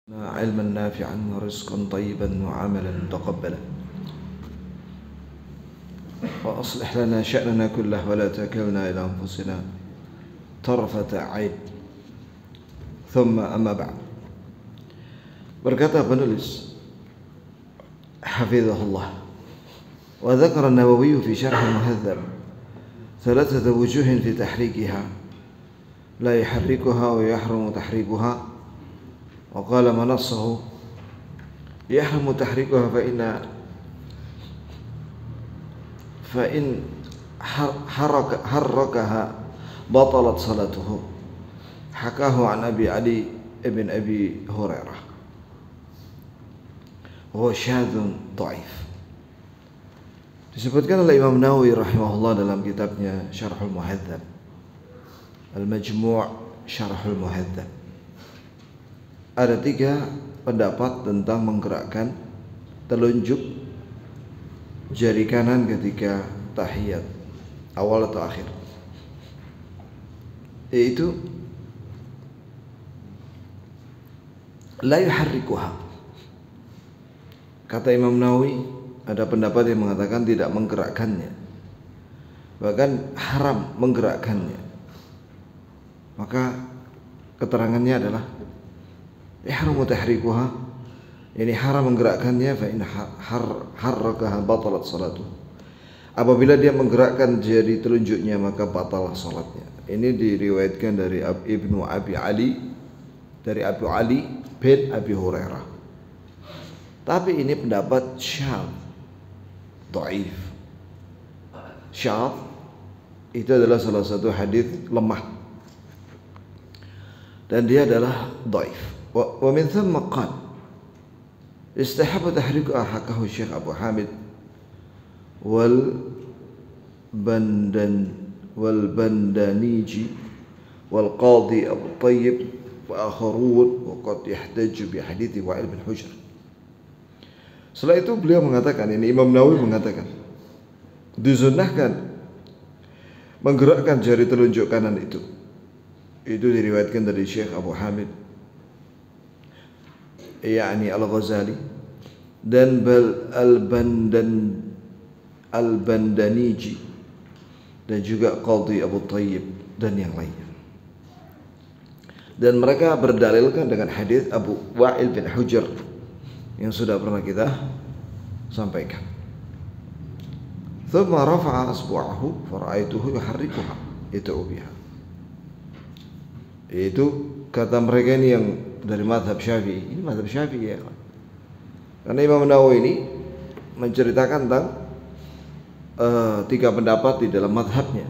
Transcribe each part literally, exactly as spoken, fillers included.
علما نافعا ورزقا طيبا وعملا متقبلا وأصلح لنا شأننا كله ولا تكلنا إلى أنفسنا طرفة عين ثم أما بعد. Berkata penulis hafizahullah, wa dzakara an-Nawawi fi syarh al-Muhadzab thalathata wujuhin fi tahrikiha la yuharrikuha wa yahrumu tahrikuha. وقال منصه يحرم تحريكها فإن فإن حرك حركها بطلت صلاته. حكاه عن أبي علي ابن أبي هريرة وهو شاذ ضعيف. Disebutkan oleh Imam Nawawi rahimahullah dalam kitabnya Syarhul Muhadzab, Al-Majmu' Syarhul Muhadzab. Ada tiga pendapat tentang menggerakkan telunjuk jari kanan ketika tahiyat awal atau akhir, yaitu la yuharrikuha. Kata Imam Nawawi, ada pendapat yang mengatakan tidak menggerakkannya, bahkan haram menggerakkannya. Maka keterangannya adalah ihramu tahrikuha, ini haram menggerakkannya, fa in harrakaha batalat salatu. Apabila dia menggerakkan jari telunjuknya maka batalah salatnya. Ini diriwayatkan dari Ibnu Abi Ali, dari Abu Ali bin Abi Hurairah. Tapi ini pendapat syadz, dhaif. Syadz itu adalah salah satu hadis lemah dan dia adalah dhaif. ومن ثم قال استحب تحريكها، حكاه الشيخ أبو حامد والبندن والبندانيجي والقاضي أبو الطيب وآخرون وقد يحتج بحديث وائل بن حجر. Setelah itu beliau mengatakan, ini Imam Nawawi mengatakan, disunnahkan menggerakkan jari telunjuk kanan itu. Itu diriwayatkan dari Syekh Abu Hamid yakni Al-Ghazali dan bal al-Bandan al-Bandaniji dan juga Qadhi Abu Tayyib dan yang lainnya. Dan mereka berdalilkan dengan hadis Abu Wa'il bin Hujr yang sudah pernah kita sampaikan. Thumma rafa'a asbu'ahu fara'aituhu yuharrikuha yad'u biha. Itu kata mereka ini yang dari mazhab Syafi'i. Ini mazhab Syafi'i ya. Karena Imam Nawawi ini menceritakan tentang uh, tiga pendapat di dalam mazhabnya.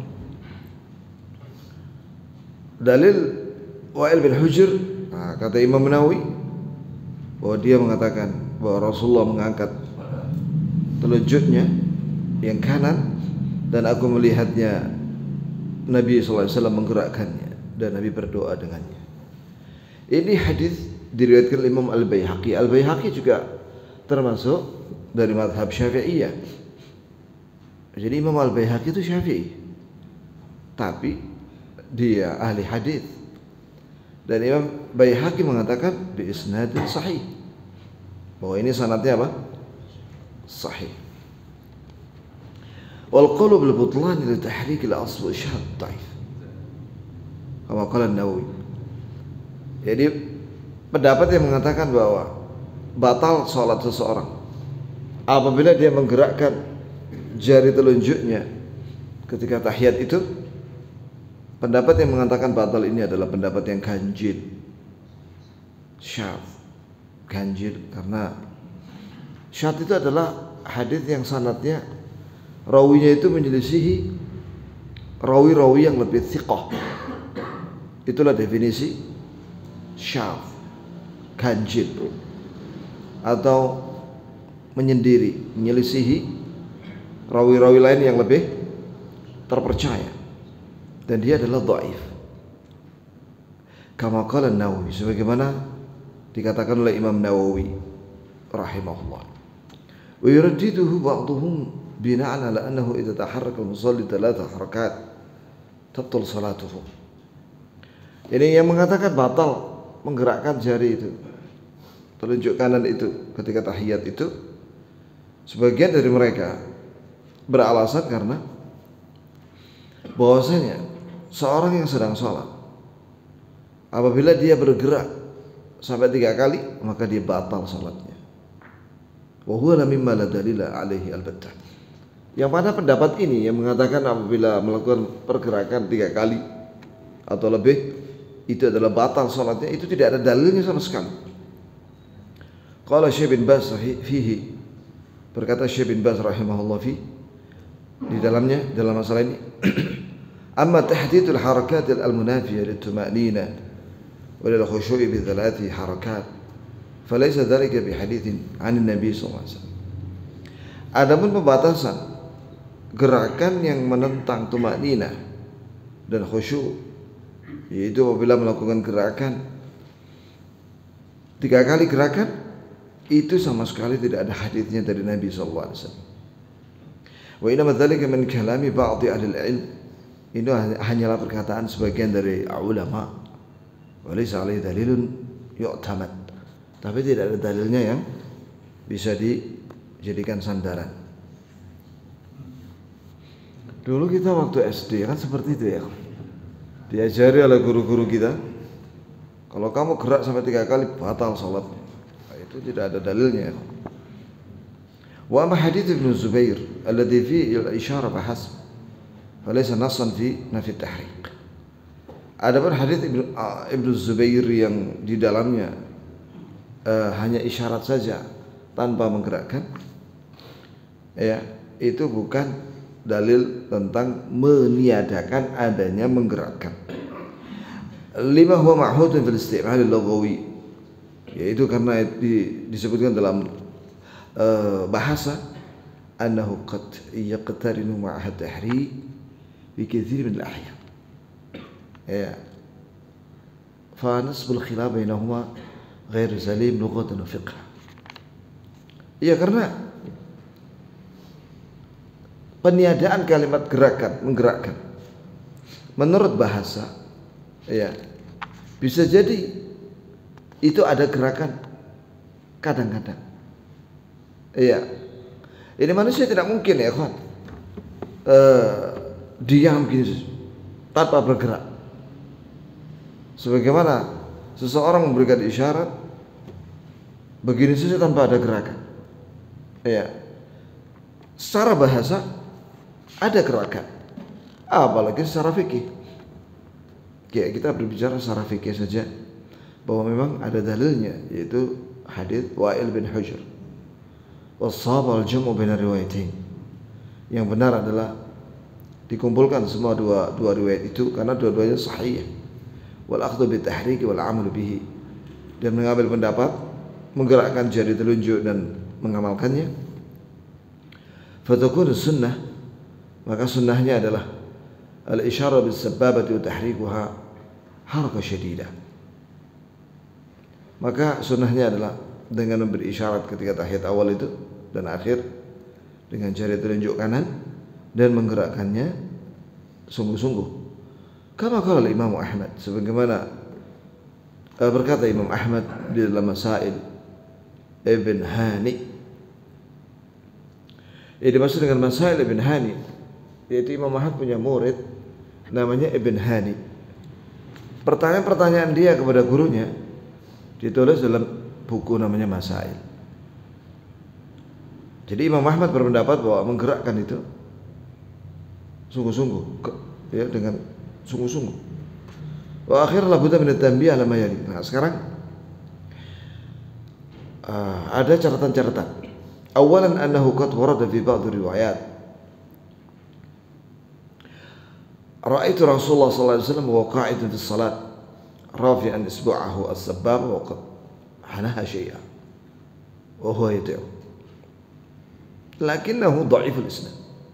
Dalil Wa'il bin Hujr, nah, kata Imam Nawawi bahwa dia mengatakan bahwa Rasulullah mengangkat telunjuknya yang kanan dan aku melihatnya Nabi sallallahu alaihi wasallam menggerakkannya dan Nabi berdoa dengannya. Ini hadis diriwayatkan oleh Imam Al-Baihaqi. Al-Baihaqi juga termasuk dari mazhab Syafi'iyah. Jadi Imam Al-Baihaqi itu Syafi'i, tapi dia ahli hadis. Dan Imam Baihaqi mengatakan bi isnadin sahih, bahwa ini sanadnya apa? Sahih. Wal qawlu bil butlan li tahrik al-asl syadz dhaif. Kama qala An-Nawawi. Jadi pendapat yang mengatakan bahwa batal sholat seseorang apabila dia menggerakkan jari telunjuknya ketika tahiyat itu, pendapat yang mengatakan batal ini adalah pendapat yang ganjil, syadz, ganjil. Karena syadz itu adalah hadis yang sanadnya rawinya itu menyelisihi rawi-rawi yang lebih thiqah. Itulah definisi syadz, ganjil, atau menyendiri, menyelisihi rawi-rawi lain yang lebih terpercaya, dan dia adalah dhaif. Kama qala An-Nawawi, sebagaimana dikatakan oleh Imam Nawawi rahimahullah. Wa yuraddiduhu ba'dhum bina'an ala annahu idza taharraka al-musalli thalatha harakat tabtul salatuhu. Ini yang mengatakan batal menggerakkan jari itu telunjuk kanan itu ketika tahiyat itu, sebagian dari mereka beralasan karena bahwasanya seorang yang sedang sholat apabila dia bergerak sampai tiga kali maka dia batal sholatnya. Wa huwa mimma la dalila alaihi albattah. Yang pada pendapat ini yang mengatakan apabila melakukan pergerakan tiga kali atau lebih itu adalah batal sholatnya, itu tidak ada dalilnya sama sekali. Qala Syekh bin Baz fihi, berkata Syekh bin Baz rahimahullah fi di dalamnya dalam masalah ini, amma tahdidul harakat al-munafiyah lit-tuma'nina wa lil-khushu'i bi thalathi harakat falaysa dhalika bi haditsin 'an Nabi sallallahu alaihi wasallam. Adapun pembatasan gerakan yang menentang tumanina dan khusyuk, yaitu apabila melakukan gerakan tiga kali gerakan, itu sama sekali tidak ada hadisnya dari Nabi sallallahu alaihi wasallam. Wa inna dzalika min kalami ba'd ahli al-ilm, ini hanyalah perkataan sebagian dari ulama, wa laysa alaihi dalilun yu'tamad, tapi tidak ada dalilnya yang bisa dijadikan sandaran. Dulu kita waktu S D kan seperti itu ya, diajari oleh guru-guru kita, kalau kamu gerak sampai tiga kali batal sholat. Nah, itu tidak ada dalilnya. Wa amma hadits Ibnu Zubair alladhi fi al-isyarah bahas falaysa nassan fi nafi at-tahriq. Adapun hadits Ibnu uh, Ibnu Zubair yang di dalamnya uh, hanya isyarat saja tanpa menggerakkan, ya, itu bukan dalil tentang meniadakan adanya menggerakkan. Lima huwa ma'hudun fil isti'mal al-lughawi, yaitu karena di, disebutkan dalam uh, bahasa annahu qad yaqtarinu ma'a tahriq fi katsir min al-ahyan. Ya. Fa nasbul khilaf bainahuma ghair salim lughatan wa fiqhan. Ya, karena peniadaan kalimat gerakan, menggerakkan menurut bahasa, ya, bisa jadi itu ada gerakan kadang-kadang. Iya. Ini manusia tidak mungkin ya kawan, uh, diam begini tanpa bergerak. Sebagaimana seseorang memberikan isyarat begini saja tanpa ada gerakan. Iya. Secara bahasa ada gerakan, apalagi secara fikih. Ya, kita berbicara secara fikih saja bahwa memang ada dalilnya, yaitu hadis Wa'il bin Hujr. Was-shawab al-jam'u baina riwayatain. Yang benar adalah dikumpulkan semua dua dua riwayat itu karena dua-duanya sahih. Wal akhdhu bi tahriq wal 'amal bihi. Dan mengambil pendapat menggerakkan jari telunjuk dan mengamalkannya. Fatakun sunnah, maka sunnahnya adalah al-isyarah bis sababati wa tahrikuha harakah syadidah. Maka sunnahnya adalah dengan memberi isyarat ketika tahiyat awal itu dan akhir dengan jari telunjuk kanan dan menggerakkannya sungguh-sungguh. Kama qala Imam Ahmad, sebagaimana berkata Imam Ahmad di dalam Masail Ibn Hani. Yang dimaksud dengan Masail Ibn Hani, yaitu Imam Ahmad punya murid namanya Ibn Hani. Pertanyaan-pertanyaan dia kepada gurunya ditulis dalam buku namanya Masail. Jadi Imam Ahmad berpendapat bahwa menggerakkan itu sungguh-sungguh, ya, dengan sungguh-sungguh. Wa akhirnya la budda min at-tanbih ala ma yali. Nah, sekarang uh, ada catatan-catatan. Awalan annahu qad warada fi ba'd riwayat ra'aitu Rasulullah sallallahu alaihi wasallam wa qa'idan fi shalat rafi'an isbu'ahu as-sabbaba wa qad hanaha syai'an wa huwa yad'u lakinnahu dha'iful isnad.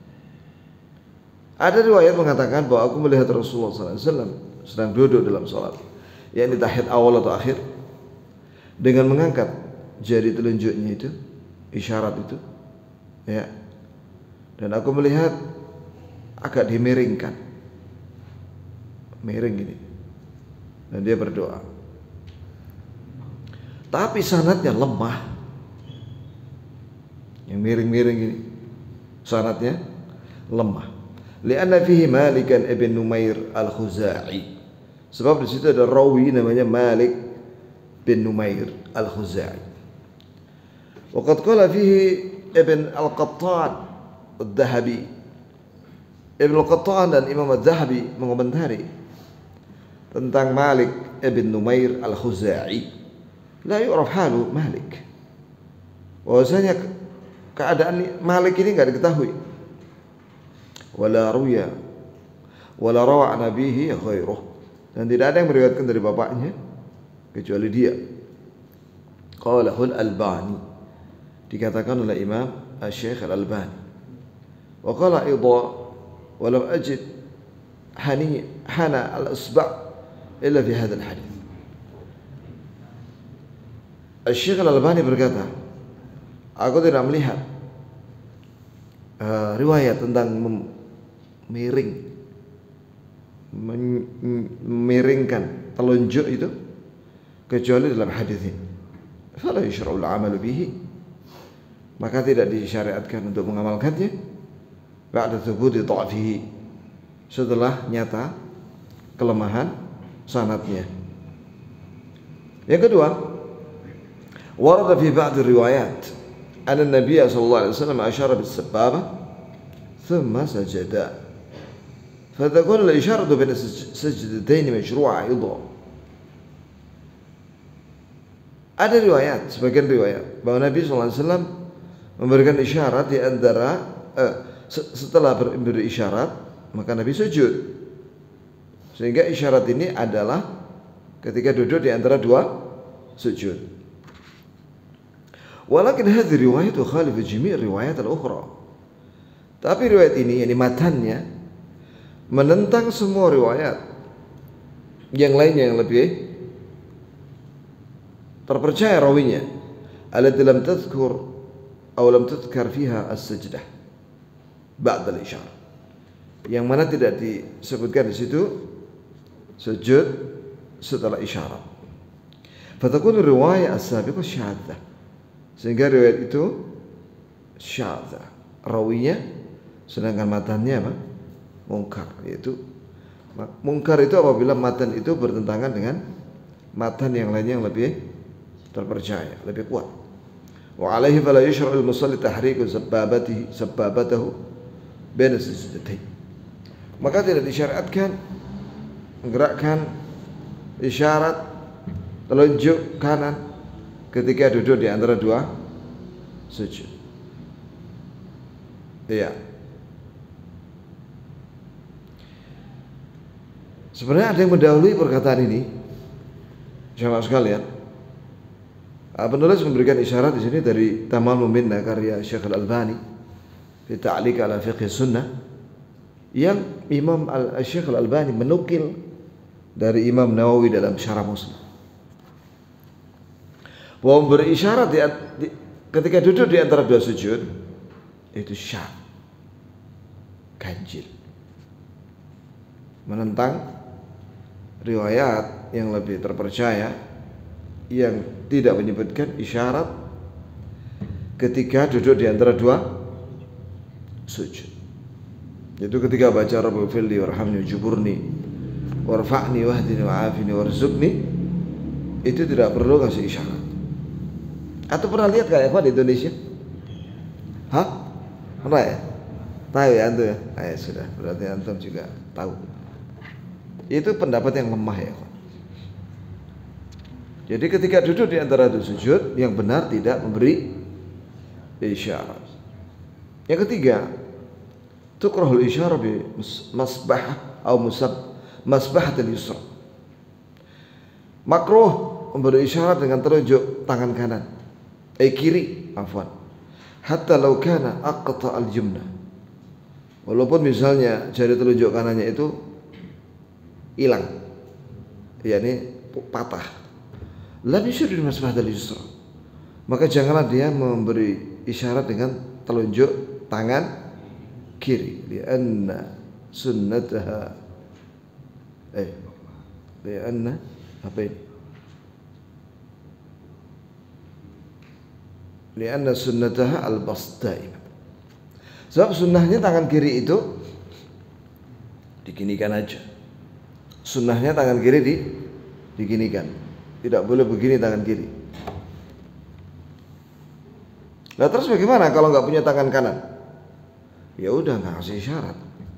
Ada riwayat mengatakan bahwa aku melihat Rasulullah sallallahu alaihi wasallam sedang duduk dalam salat, yakni tahiyat awal atau akhir, dengan mengangkat jari telunjuknya itu, isyarat itu, ya, dan aku melihat agak dimiringkan, miring gini, dan dia berdoa. tapi sanadnya lemah. Yang miring-miring ini sanadnya lemah. Lianna fihi Malikan ibn Numair al-Khuzai. Sebab di situ ada rawi namanya Malik bin Numair al-Khuzai. Waqad qala fihi Ibn al-Qattan al-Dhahabi. Ibn al-Qattan dan Imam al-Dhahabi mengomentari tentang Malik ibn Numair al-Khuzai. La yu'raf halu Malik. Bahwasanya keadaan Malik ini enggak diketahui. Wala ruya wala rawa nabihi ghairuh. Dan tidak ada yang meriwayatkan dari bapaknya kecuali dia. Qalahul Albani, dikatakan oleh Imam Asy-Syaikh Al-Albani. Wa qala idha wa lam ajid hani hana al-isba' illa fi hadha al-hadith. Asy-Syaikh Al-Albani berkata, aku tidak melihat uh, riwayat tentang miring memiringkan telunjuk itu kecuali dalam hadis ini. Fala yushra'u al-'amalu bihi, maka tidak disyariatkan untuk mengamalkannya ba'da thubuti dha'fihi, setelah nyata kelemahan sanadnya. Yang kedua, warada fi ba'd riwayat anna an-nabiy sallallahu alaihi wasallam asyara bis-sababah thumma sajada. فتكون الإشارة بين السجدتين مشروعة أيضا. Ada riwayat, sebagian riwayat bahwa Nabi shallallahu alaihi wasallam memberikan isyarat di antara eh, setelah beri isyarat maka Nabi sujud. Sehingga isyarat ini adalah ketika duduk di antara dua sujud. Walakin hadhihi riwayat khalif jami' riwayat al-ukhra. Tapi riwayat ini, yakni matannya, menentang semua riwayat yang lainnya yang lebih terpercaya rawinya, allati lam tadhkur atau lam tudhkar fiha as-sajdah ba'da al-isyarah, yang mana tidak disebutkan di situ sujud setelah isyarat. Fatakun riwayat as-sabiqah syadzah, sehingga riwayat itu syadzah rawinya, sedangkan matannya apa? Mungkar. Yaitu mungkar itu apabila matan itu bertentangan dengan matan yang lainnya yang lebih terpercaya, lebih kuat. Wa alaihi fala yushra'u al-musalli tahriku sabbabatihi sabbabatahu baina sajdatain. Maka tidak disyariatkan menggerakkan isyarat telunjuk kanan ketika duduk di antara dua sujud. Iya. Sebenarnya ada yang mendahului perkataan ini, jamaah sekalian. Penulis memberikan isyarat di sini dari Tamamul Minnah karya Syekh Al-Albani fi Ta'liq ala Fiqh Sunnah, yang Imam Al-Syekh Al-Albani menukil dari Imam Nawawi dalam Syarah Muslim. Bahwa memberi isyarat di, di, ketika duduk di antara dua sujud itu syad, ganjil, menentang riwayat yang lebih terpercaya yang tidak menyebutkan isyarat ketika duduk di antara dua sujud. Yaitu ketika baca Rabbil firli warhamni juburni warfa'ni wahdini wa'afini warzuqni, itu tidak perlu kasih isyarat. Atau pernah lihat kayak apa di Indonesia? Hah? Pernah ya? Tahu ya antum ya? Eh sudah, berarti antum juga tahu. Itu pendapat yang lemah ya. Jadi ketika duduk di antara dua sujud, yang benar tidak memberi isyarat. Yang ketiga, tukrahul isyarah bi masbah atau musab masbahatul yusra. Makruh memberi isyarat dengan telunjuk tangan kanan, eh kiri, afwan. Hatta law kana aqta al-jumna. Walaupun misalnya jari telunjuk kanannya itu hilang, yakni patah, lam yusyir bi masbahatul yusra, maka janganlah dia memberi isyarat dengan telunjuk tangan kiri, lianna sunnataha eh lianna apa ini Lianna sunnataha al-bast daim. Sebab sunnahnya tangan kiri itu diginikan aja. Sunnahnya tangan kiri di diginikan. Tidak boleh begini tangan kiri. Nah terus bagaimana kalau nggak punya tangan kanan? Ya udah nggak kasih isyarat.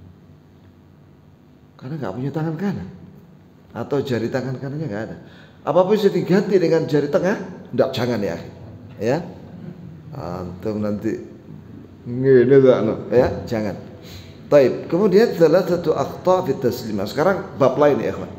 Karena nggak punya tangan kanan. Atau jari tangan kanannya nggak ada. Apa bisa diganti dengan jari tengah? Nggak, jangan ya. Ya. Antum nanti ngene tak no, ya, jangan. Taib. Kemudian salah satu akhta fi taslimah. Sekarang bab lain ya, ikhwan.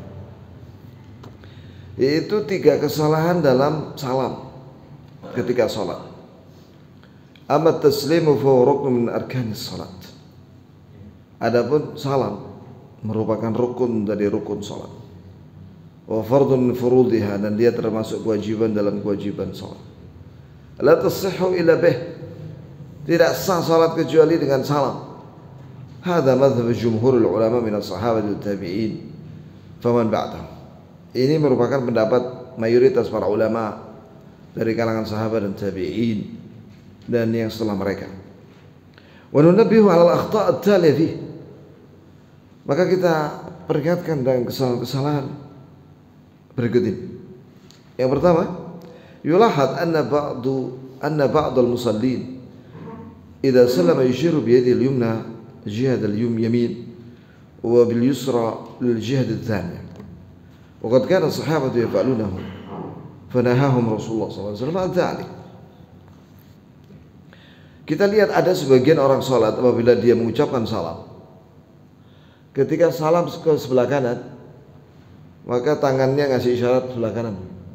Yaitu tiga kesalahan dalam salam ketika salat. Amma taslimu fa rukun min arkanis salat. Adapun salam merupakan rukun dari rukun salat. Wa fardun min furudiha, dan dia termasuk kewajiban dalam kewajiban salat. La tasihhu illa bih, tidak sah salat kecuali dengan salam. Hadza madhhab jumhurul ulama min as-sahabah wal tabi'in faman ba'dahum. Ini merupakan pendapat mayoritas para ulama dari kalangan sahabat dan tabi'in dan yang setelah mereka. Wa nunabbihu 'ala al-akhta' at-taliya fi. Maka kita peringatkan dengan kesalahan-kesalahan berikut ini. Yang pertama, yulahad anna ba'du anna ba'd al-musallin idza sallama yushiru bi yadihi al-yumna jihad al-yamin wa bil yusra lil jihad al-thaniya. Wa qad kana as-sahabatu yaf'alunahu fanahahum Rasulullah sallallahu alaihi wasallam an dzalik. Kita lihat ada sebagian orang salat apabila dia mengucapkan salam, ketika salam ke sebelah kanan, maka tangannya ngasih isyarat sebelah kanan.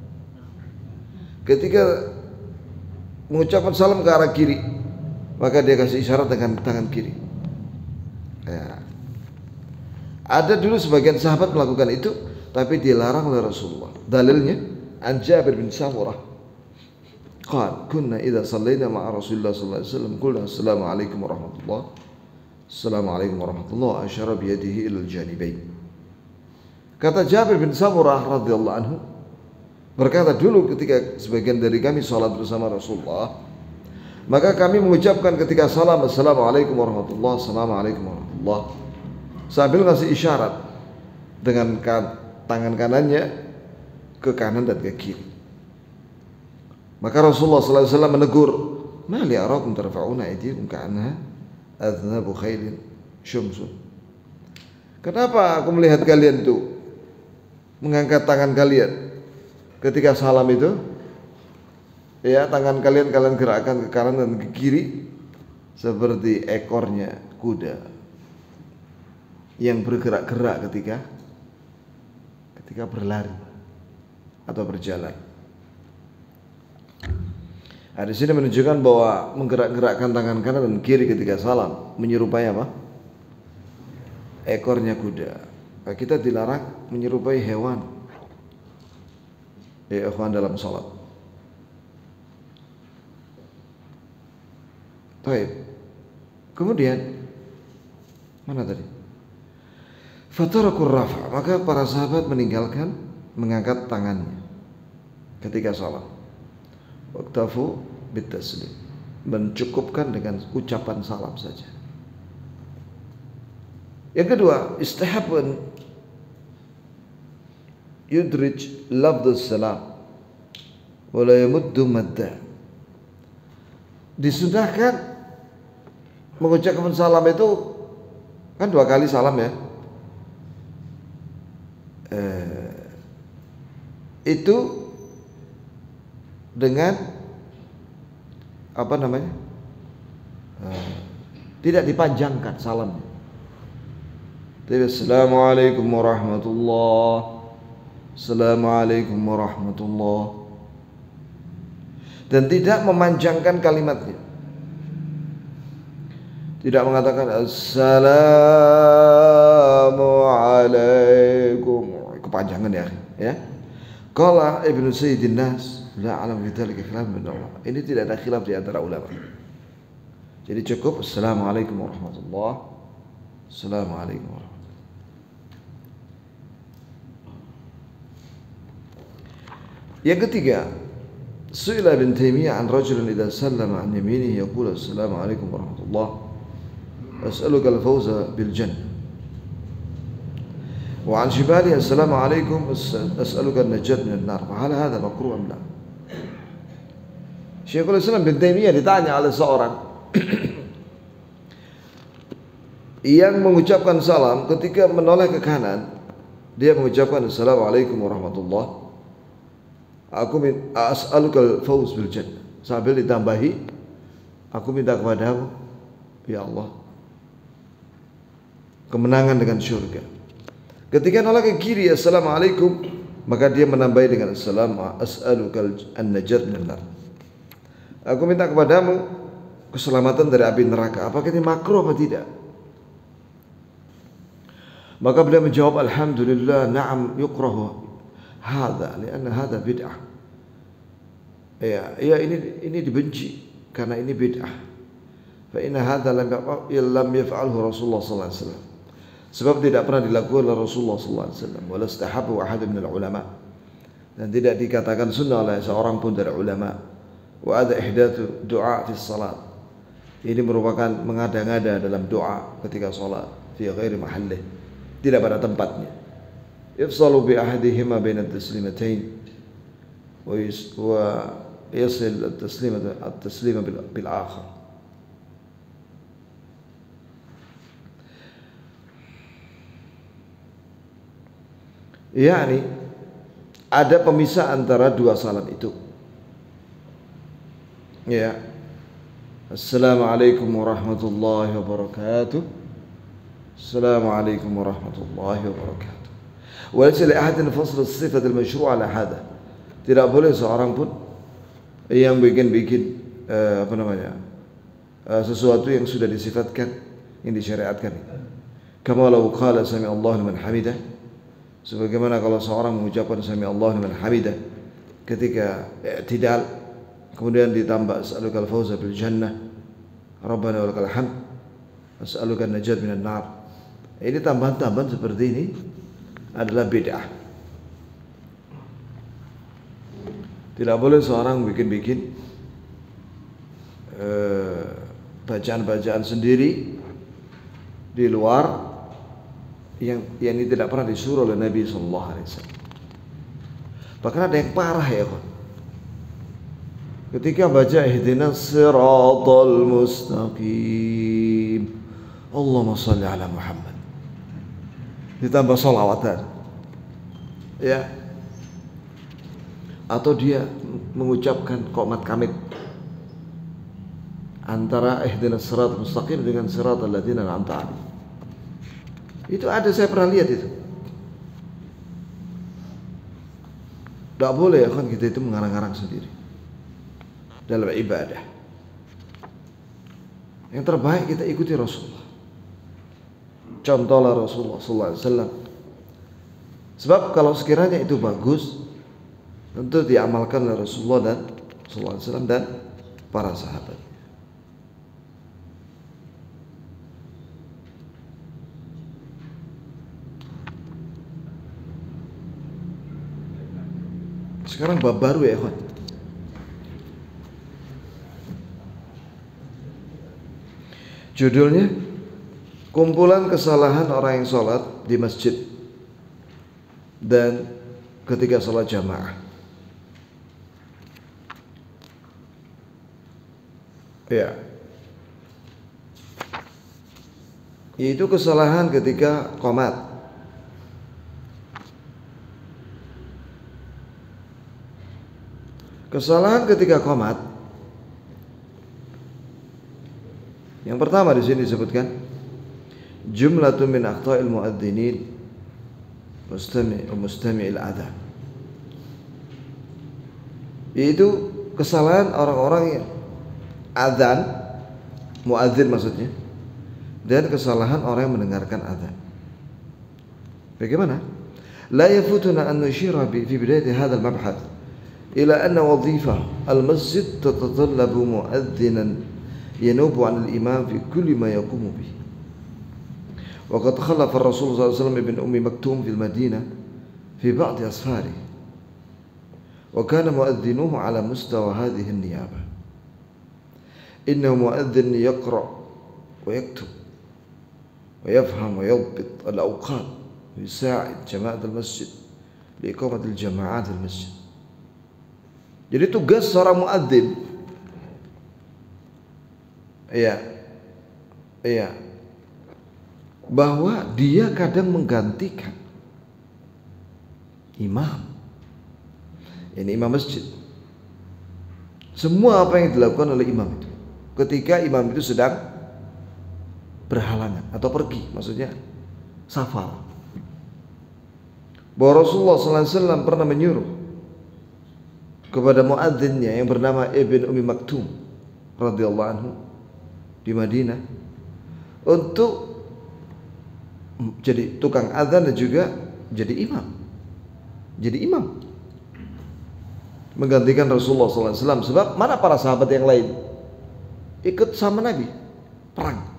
Ketika mengucapkan salam ke arah kiri, maka dia kasih isyarat dengan tangan kiri. Ya. Ada dulu sebagian sahabat melakukan itu, tapi dilarang oleh Rasulullah. Dalilnya an Jabir bin Samurah, qala kunna idza sallaina ma'a Rasulillah sallallahu alaihi wasallam qulna assalamu alaikum warahmatullahi assalamu alaikum warahmatullahi asyara bi yadihi ila al-janibain. Kata Jabir bin Samurah radhiyallahu anhu, berkata dulu ketika sebagian dari kami salat bersama Rasulullah, maka kami mengucapkan ketika salam assalamualaikum warahmatullahi assalamualaikum warahmatullahi, sambil ngasih isyarat dengan tangan kanannya ke kanan dan ke kiri. Maka Rasulullah sallallahu alaihi wasallam menegur, "Ma li arakum tarfa'una aydiyakum ka'annaha adhnabu khailin syumsun." Kenapa aku melihat kalian itu mengangkat tangan kalian ketika salam itu? Ya, tangan kalian kalian gerakkan ke kanan dan ke kiri seperti ekornya kuda yang bergerak-gerak ketika ketika berlari atau berjalan. Nah, di sini menunjukkan bahwa menggerak-gerakkan tangan kanan dan kiri ketika salam menyerupai apa? Ekornya kuda. Nah, kita dilarang menyerupai hewan. Ya, ikhwan dalam salat. Baik. Kemudian mana tadi? Fatarakur rafa, maka para sahabat meninggalkan mengangkat tangannya ketika salat. Waktafu bitaslim, mencukupkan dengan ucapan salam saja. Yang kedua, istihabun yudrij lafdz salam wa la yamuddu madda. Disunahkan mengucapkan salam itu kan dua kali salam ya. Eh, itu dengan apa namanya? Eh, tidak dipanjangkan salamnya. Assalamualaikum warahmatullahi, Assalamualaikum warahmatullahi, dan tidak memanjangkan kalimatnya. Tidak mengatakan Assalamualaikum, kepanjangan ya, ya. Qala Ibnu Sayyidin Nas, la alam bidzalika khilaf min Allah. Ini tidak ada khilaf di antara ulama. Jadi cukup Assalamualaikum warahmatullahi, Assalamualaikum warahmatullahi. Yang ketiga, Su'ila Ibn Taimiyah an rajulin idza sallama an yaminihi yaqulu assalamu alaikum warahmatullah as'aluka al-fawza bil jannah wa an shimalihi assalamu alaikum as'aluka an-najat min an-nar fa hal hadha makruh am la? Syekhul Islam Ibn Taimiyah ditanya oleh seorang yang mengucapkan salam ketika menoleh ke kanan, dia mengucapkan assalamualaikum warahmatullah, aku min as'alukal fawz bil jannah, sambil ditambahi aku minta kepadamu ya Allah kemenangan dengan syurga. Ketika noleh ke kiri assalamualaikum, maka dia menambahi dengan assalamu as'alukal an-najat minan nar, aku minta kepadamu keselamatan dari api neraka. Apakah ini makruh atau tidak? Maka beliau menjawab alhamdulillah na'am yukrahu hadza lianna hadza bid'ah. Ya, ya ini ini dibenci karena ini bid'ah. Fa inna hadza lam lam yaf'alhu Rasulullah sallallahu alaihi wasallam. Sebab tidak pernah dilakukan oleh Rasulullah sallallahu alaihi wasallam, wala istahabu ahad min ulama, dan tidak dikatakan sunnah oleh seorang pun dari ulama. Wa ada ihdatsu du'a fi salat. Ini merupakan mengada-ngada dalam doa ketika salat fi ghairi mahallih, tidak pada tempatnya. Ifsalu bi ahadihima baina at-taslimatain wa yasil at-taslimata at-taslima bil akhar. Yani ada pemisah antara dua salam itu. Ya. Assalamualaikum warahmatullahi wabarakatuh. Assalamualaikum warahmatullahi wabarakatuh. Walaysa li ahadin fasl as-sifat al-mashru' ala hada. Tidak boleh seorang pun yang bikin-bikin uh, apa namanya? Uh, sesuatu yang sudah disifatkan, yang disyariatkan. Kama law qala sami Allahu liman hamidah. Sebagaimana kalau seorang mengucapkan sami Allahu liman hamidah ketika i'tidal, kemudian ditambah as'alukal fawza bil jannah, rabbana walakal hamd, as'aluka an-najat minan nar. Ini tambahan-tambahan seperti ini adalah bid'ah. Tidak boleh seorang bikin-bikin uh, bacaan-bacaan sendiri di luar yang yang ini tidak pernah disuruh oleh Nabi sallallahu alaihi wasallam. Bahkan ada yang parah ya kan. Ketika baca ihdinas siratal mustaqim, Allahumma shalli ala Muhammad, ditambah sholawatan, ya, atau dia mengucapkan qomat kamit antara ihdinas siratal mustaqim dengan siratal ladzina an'amta alaihim. Itu ada, saya pernah lihat itu. Tidak boleh ya kan kita itu mengarang-arang sendiri dalam ibadah. Yang terbaik kita ikuti Rasulullah. Contohlah Rasulullah sallallahu alaihi wasallam. Sebab kalau sekiranya itu bagus, tentu diamalkan oleh Rasulullah dan sallallahu alaihi wasallam dan para sahabat. Sekarang bab baru ya kawan. Judulnya kumpulan kesalahan orang yang sholat di masjid dan ketika sholat jamaah. Ya, itu kesalahan ketika qomat. Kesalahan ketika qomat. Yang pertama di sini disebutkan jumlatun min akhta'il muadzinin mustami' mustami'il adzan. Itu kesalahan orang-orang yang adzan, muadzin maksudnya, dan kesalahan orang yang mendengarkan adzan. Bagaimana? La yafutuna an nushira fi bidayati hadzal mabhath ila anna wadhifah al-masjid tatatallabu muadzinan yanubu 'an al-imam fi kulli ma yaqumu bihi. Wa qad khalafa ar-rasul sallallahu alaihi wasallam ibn ummi maktum fi al-Madinah fi ba'd asfarihi wa kana mu'adzinuhu ala mustawa hadhihi an-niyabah. Innahu mu'adzin yaqra wa yaktub wa yafham wa yadbit al-awqat wa yusa'id jama'at al-masjid li iqamati al-jama'at al-masjid. Jadi tugas seorang muadzin, iya, iya, bahwa dia kadang menggantikan imam, ini imam masjid. Semua apa yang dilakukan oleh imam itu, ketika imam itu sedang berhalangan atau pergi, maksudnya safar. Bahwa Rasulullah sallallahu alaihi wasallam pernah menyuruh kepada muadzinnya yang bernama Ibn Ummi Maktum radhiyallahu anhu di Madinah untuk jadi tukang azan dan juga jadi imam. Jadi imam menggantikan Rasulullah sallallahu alaihi wasallam. Sebab mana para sahabat yang lain ikut sama Nabi perang.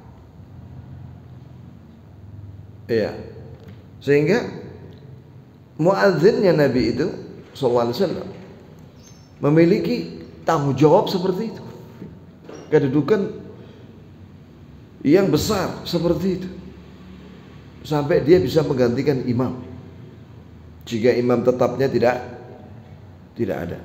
Iya. Sehingga muadzinnya Nabi itu sallallahu alaihi wasallam memiliki tanggung jawab seperti itu, kedudukan yang besar seperti itu, sampai dia bisa menggantikan imam jika imam tetapnya tidak tidak ada.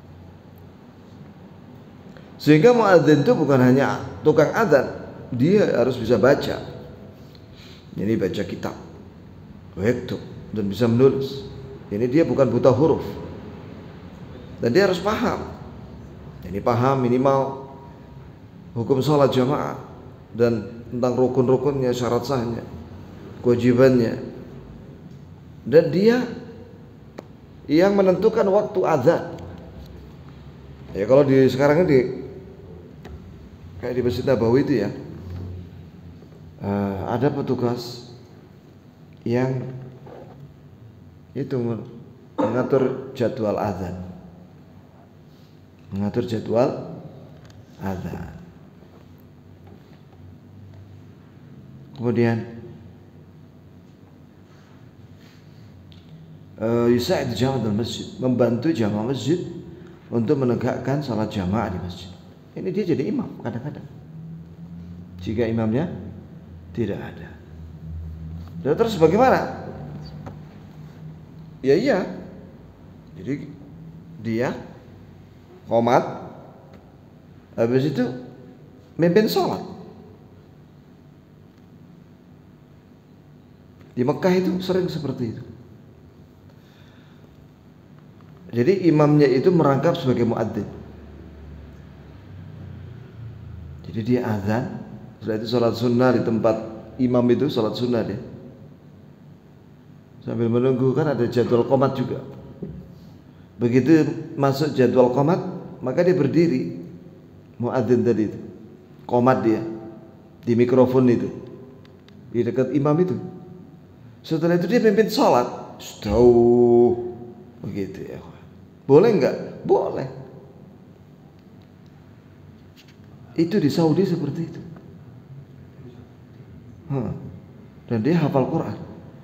Sehingga muadzin itu bukan hanya tukang adzan, dia harus bisa baca, jadi baca kitab, dan bisa menulis. Ini dia bukan buta huruf. Dan dia harus paham. Ini paham minimal hukum sholat jamaah dan tentang rukun-rukunnya, syarat sahnya, kewajibannya. Dan dia yang menentukan waktu azan. Ya kalau di sekarang ini kayak di Masjid Nabawi itu ya, uh, ada petugas yang itu mengatur jadwal azan. Mengatur jadwal azan. Kemudian uh, yusa'id jama'at al-masjid, membantu jamaah masjid untuk menegakkan salat jamaah di masjid. Ini dia jadi imam kadang-kadang jika imamnya tidak ada. Dan terus bagaimana? Ya iya. Jadi dia qomat, habis itu mimpin sholat. Di Mekah itu sering seperti itu. Jadi imamnya itu merangkap sebagai muadzin. Jadi dia azan, setelah itu sholat sunnah di tempat imam itu, sholat sunnah dia. Sambil menunggu, kan ada jadwal qomat juga. Begitu masuk jadwal qomat, maka dia berdiri, muadzin tadi itu, qomat dia di mikrofon itu, di dekat imam itu. Setelah itu dia pimpin sholat, stau, begitu ya. Boleh enggak? Boleh. Itu di Saudi seperti itu. Hmm. Dan dia hafal Quran.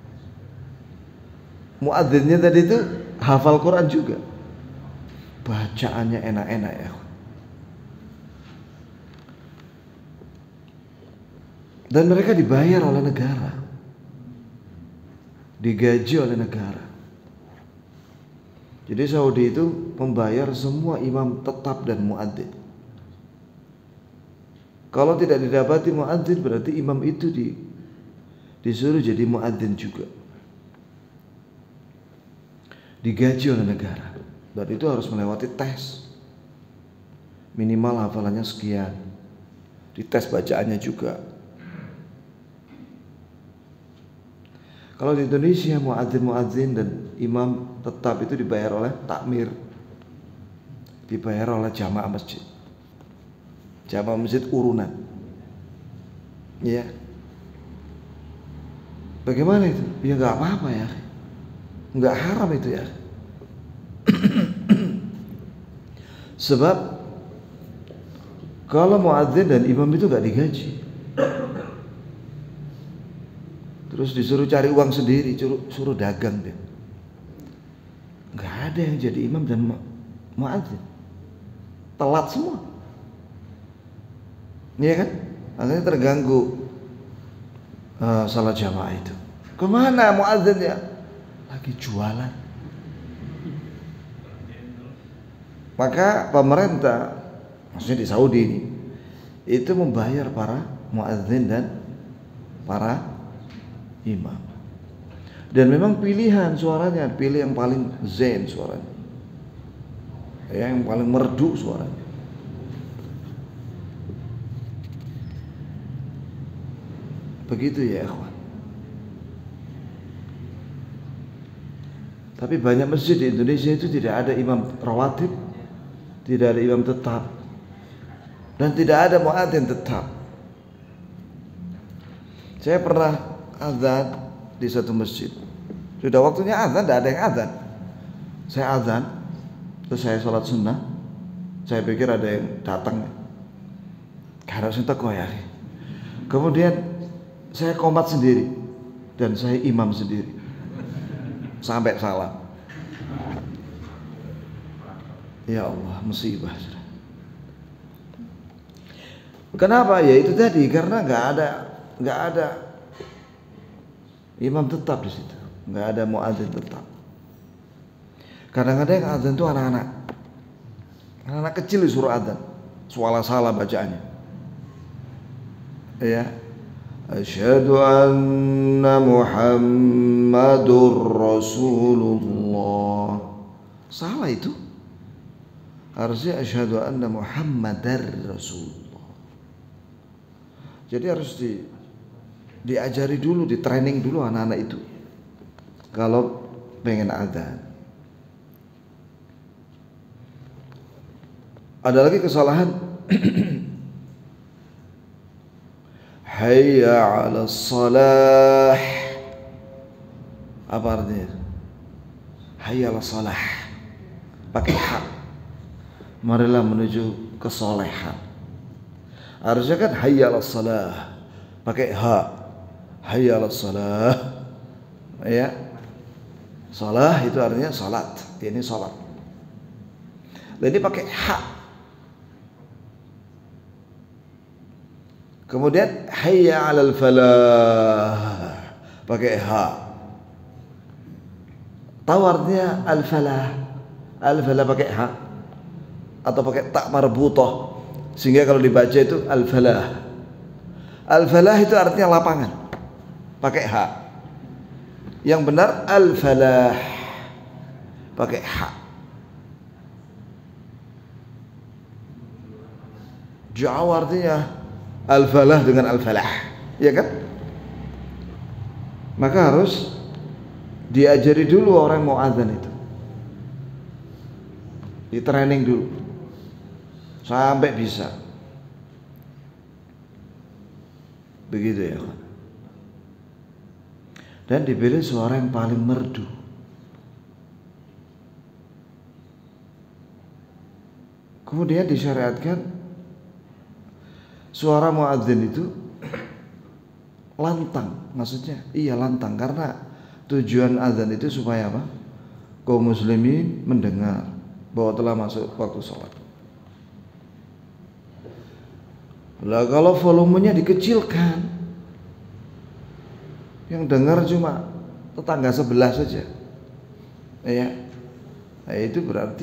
Muadzinnya tadi itu hafal Quran juga. Bacaannya enak-enak ya. Dan mereka dibayar oleh negara, digaji oleh negara. Jadi Saudi itu membayar semua imam tetap dan muadzin. Kalau tidak didapati muadzin, berarti imam itu di, disuruh jadi muadzin juga. Digaji oleh negara. Dan itu harus melewati tes. Minimal hafalannya sekian. Dites bacaannya juga. Kalau di Indonesia muadzin-muadzin dan imam tetap itu dibayar oleh takmir, dibayar oleh jamaah masjid, jamaah masjid urunan, ya. Bagaimana itu? Ya nggak apa-apa ya, nggak haram itu ya. Sebab kalau muadzin dan imam itu nggak digaji, terus disuruh cari uang sendiri, suruh, suruh dagang deh. Nggak ada yang jadi imam dan muadzin. Telat semua. Iya kan? Akhirnya terganggu uh, salat jamaah itu. Kemana muadzinnya? Lagi jualan. Maka pemerintah, maksudnya di Saudi ini, itu membayar para muadzin dan para imam. Dan memang pilihan suaranya, pilih yang paling zen suaranya, ya, yang paling merdu suaranya. Begitu ya ikhwan. Tapi banyak masjid di Indonesia itu tidak ada imam rawatib, tidak ada imam tetap, dan tidak ada muadzin tetap. Saya pernah azan di satu masjid. Sudah waktunya azan, tidak ada yang azan. Saya azan, terus saya sholat sunnah. Saya pikir ada yang datang. Karena saya takut ya. Kemudian saya qomat sendiri dan saya imam sendiri sampai salam. Ya Allah, musibah. Kenapa? Ya itu tadi, karena nggak ada nggak ada imam tetap di situ, nggak ada muadzin tetap. Kadang-kadang yang azan itu anak-anak, anak-anak kecil disuruh azan, salah-salah bacaannya. Ya, asyhadu anna Muhammadur Rasulullah. Salah itu. Harusnya asyhadu anna Muhammadar Rasulullah. Jadi harus di diajari dulu, di training dulu anak-anak itu kalau pengen azan. Ada lagi kesalahan. Hayya 'alas salah. Apa artinya? Hayya 'alas salah. Pakai ha. Marilah menuju kesolehan. Harusnya kan hayya 'alas salah. Pakai ha. Hayya 'alas salah. Ya. Salah itu artinya salat. Ini salat. Dan ini pakai ha. Kemudian hayya 'alal falah. Pakai ha. Tahu artinya al-falah? Al-falah pakai ha atau pakai tak marbutah, sehingga kalau dibaca itu al-falah. Al-falah itu artinya lapangan, pakai ha. Yang benar al-falah, pakai ha. Jauh artinya al-falah dengan al-falah, ya kan? Maka harus diajari dulu orang mau azan itu, di training dulu sampai bisa. Begitu ya. Dan dipilih suara yang paling merdu. Kemudian disyariatkan suara muadzin itu lantang. Maksudnya iya lantang, karena tujuan azan itu supaya apa? Kaum muslimin mendengar bahwa telah masuk waktu sholat. Lah kalau volumenya dikecilkan, yang dengar cuma tetangga sebelah saja, ya, nah, itu berarti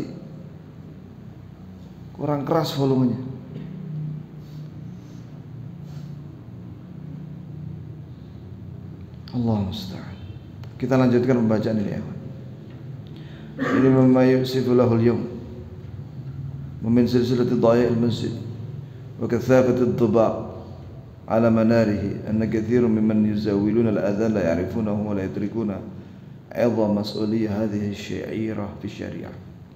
kurang keras volumenya. Allah musta'an. Kita lanjutkan pembacaan ini ya. Ini mimma yusifu lahul yawm min silsilati dha'i' al-masjid wa kathafati ad-dubab ala manarihi anna kathirun mimman yuzawwiluna al-adhan la ya'rifunahu wa la yadrikuna 'idham mas'uliyah hadhihi asy-syairah fi syariah.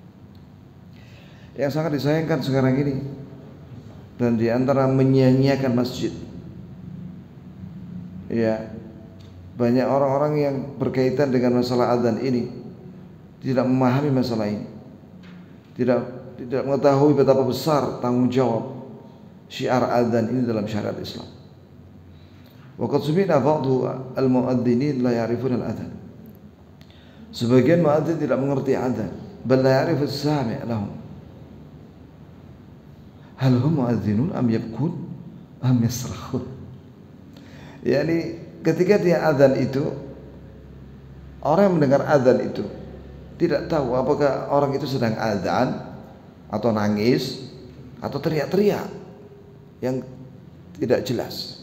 Yang sangat disayangkan sekarang ini, dan di antara menyia-nyiakan masjid, ya, banyak orang-orang yang berkaitan dengan masalah azan ini tidak memahami masalah ini, tidak tidak mengetahui betapa besar tanggung jawab syiar azan ini dalam syariat Islam. Wa qad sumina ba'du al-mu'adzinin la ya'rifuna al-adhan. Sebagian muadzin tidak mengerti azan, bal la ya'rifu as-sami' lahum. hal hum muadzinun am yabkun am yasrahun. Yani ketika dia azan itu, orang yang mendengar azan itu tidak tahu apakah orang itu sedang azan atau nangis atau teriak-teriak yang tidak jelas.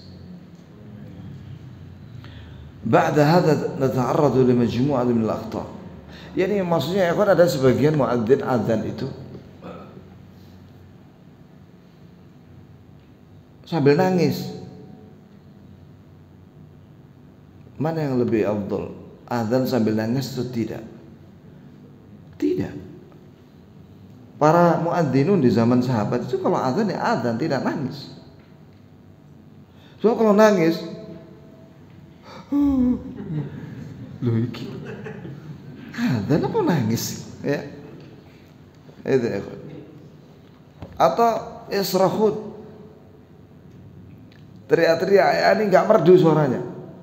Ba'da hadza nata'arradu li majmu'atin min al-akhta'. Yani maksudnya ya kan ada sebagian muadzin azan itu sambil nangis. Mana yang lebih afdal? Azan sambil nangis atau tidak? Tidak. Para muadzinun di zaman sahabat itu kalau azan ya azan, tidak nangis. So kalau nangis, loh iki azan apa nangis? Ya. Itu ya. Atau israhud, teriak-teriak, ya ini nggak merdu suaranya.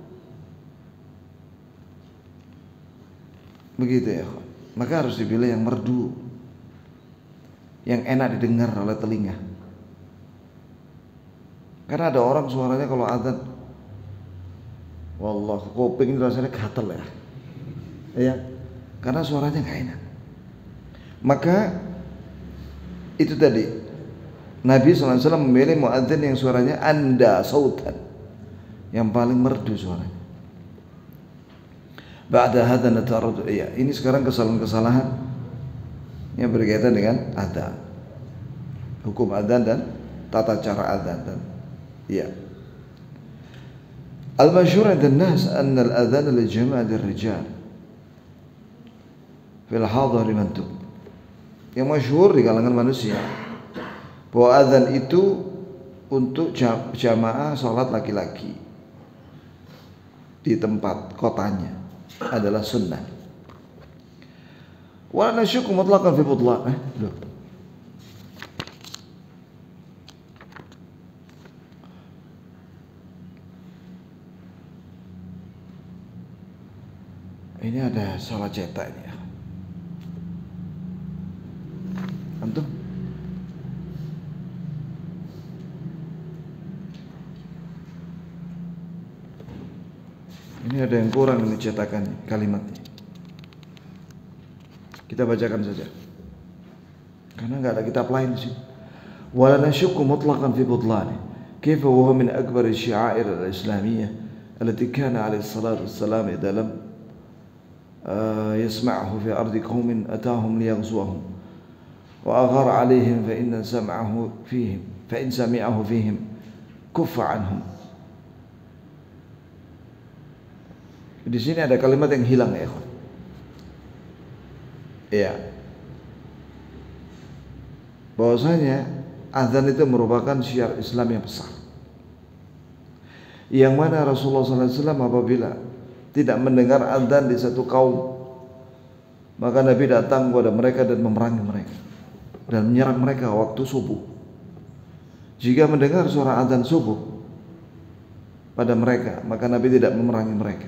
Begitu ya. Maka harus dipilih yang merdu, yang enak didengar oleh telinga. Karena ada orang suaranya kalau azan, wallah kuping ini rasanya gatel ya. Ya, karena suaranya nggak enak. Maka itu tadi Nabi shallallahu alaihi wasallam memilih muadzin yang suaranya anda sautan, yang paling merdu suaranya. Ba'da hadza natarad, iya, ini sekarang kesalahan-kesalahan yang berkaitan dengan adzan, hukum adzan dan tata cara adzan. Dan iya, al-masyhur 'inda an-nas anna al-adzan li jama' ar-rijal fil hadar mandub. Yang masyhur di kalangan manusia bahwa adzan itu untuk jamaah salat laki-laki di tempat kotanya adalah sunnah. Wa nasyuku mutlaqan fi butlan. Eh, loh. Ini ada salah cetak ini ya. Antum? Ini ada yang kurang ini cetakan kalimatnya. Kita bacakan saja. Karena enggak ada kitab lain di sini. Wala nasyukku mutlaqan fi butlani. Kaifa wa huwa min akbar asy-sya'air al-islamiyyah allati kana 'alaihi salatu wassalam idza lam yasma'hu fi ardi qaumin atahum liyaghzuhum wa aghara 'alaihim fa inna sam'ahu fihim fa in sami'ahu fihim kuffa 'anhum. Di sini ada kalimat yang hilang ya, ikhwan. Iya. Bahwasanya azan itu merupakan syiar Islam yang besar. Yang mana Rasulullah sallallahu alaihi wasallam apabila tidak mendengar azan di satu kaum, maka Nabi datang kepada mereka dan memerangi mereka dan menyerang mereka waktu subuh. Jika mendengar suara azan subuh pada mereka, maka Nabi tidak memerangi mereka.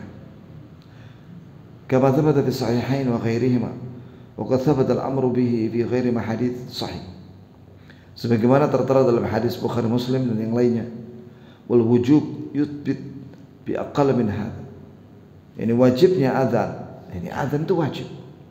Kama thabata fi sahihain wa ghairihima wa qad thabata al-amru bihi fi ghairi ma hadits sahih. Sebagaimana tertera dalam hadis Bukhari Muslim dan yang lainnya. Wal wujub yuthbit bi aqall min hadha. Ini wajibnya azan. Ini azan itu wajib.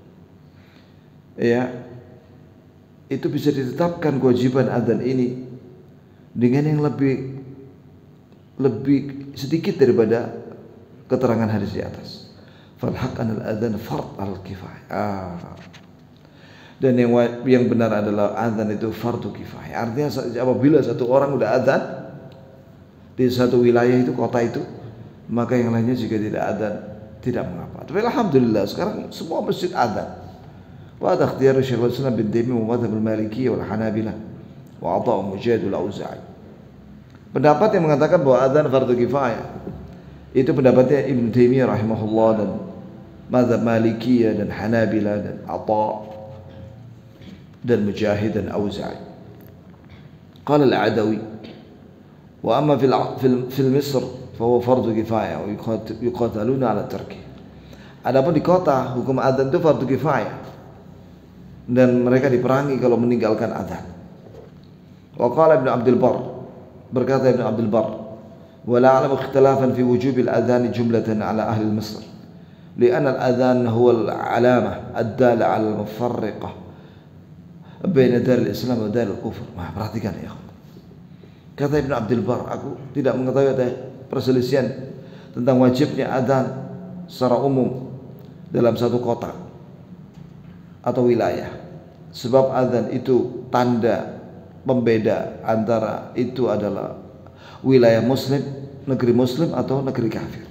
Ya. Itu bisa ditetapkan kewajiban azan ini dengan yang lebih lebih sedikit daripada keterangan hadis di atas. Fal haqq anal adzan fard al kifayah. Ah. Dan yang yang benar adalah azan itu fardu kifayah. Artinya apabila satu orang udah azan di satu wilayah itu, kota itu, maka yang lainnya jika tidak azan tidak mengapa. Tapi alhamdulillah sekarang semua masjid azan. Wa hadha ikhtiyar Syekhul Islam bin Taimiyah wa madhhab al-Malikiyah wal Hanabilah wa Atha' Mujahid wal Auza'i. Pendapat yang mengatakan bahwa azan fardu kifayah itu pendapatnya Ibnu Taimiyah rahimahullah dan mazhab Malikiyah dan Hanabilah dan Atha' dan Mujahid dan Auza'i. Qala al-Adawi wa amma fil fil fil Misr fa huwa fardu kifayah wa yuqataluna 'ala tarki. Adapun di kota hukum adzan itu fardu kifayah dan mereka diperangi kalau meninggalkan adzan. Wa qala Ibnu Abdul Barr, berkata Ibnu Abdul Barr, wa la a'lamu ikhtilafan fi wujubil adhan jumlatan ala ahli Misr, li'anna al-adhan huwa al-'alamah ad-dala 'ala al-mufarriqah baina dar al-Islam wa dar al-kufr. Nah, perhatikan ya. Kata Ibnu Abdul Barr, aku tidak mengetahui ada perselisihan tentang wajibnya adzan secara umum dalam satu kota atau wilayah. Sebab adzan itu tanda pembeda antara itu adalah wilayah muslim, negeri muslim atau negeri kafir.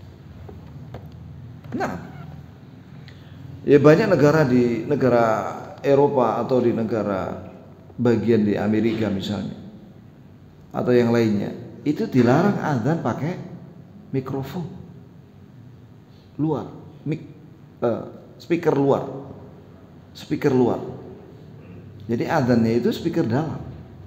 Nah, ya banyak negara di negara Eropa atau di negara bagian di Amerika misalnya atau yang lainnya, itu dilarang adzan pakai mikrofon luar, mik, uh, speaker luar, speaker luar. Jadi adzannya itu speaker dalam.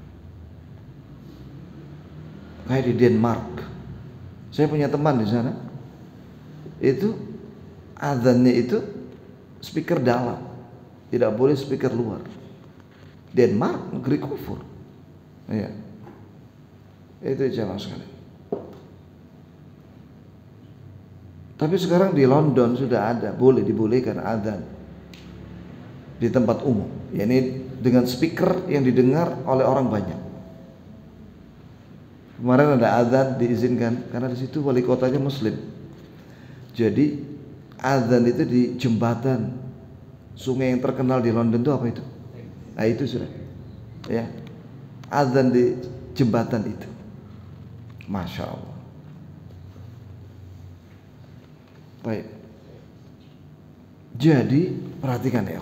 Kayak di Denmark, saya punya teman di sana, itu adzannya itu speaker dalam, tidak boleh speaker luar. Denmark negeri kufur, ya. Itu jamaah sekalian. Tapi sekarang di London sudah ada, boleh dibolehkan adzan di tempat umum, yakni dengan speaker yang didengar oleh orang banyak. Kemarin ada adzan diizinkan karena di situ wali kotanya muslim. Jadi adzan itu di jembatan sungai yang terkenal di London itu apa itu? Nah itu sudah, ya, adzan di jembatan itu. Masya Allah. Baik. Jadi perhatikan ya.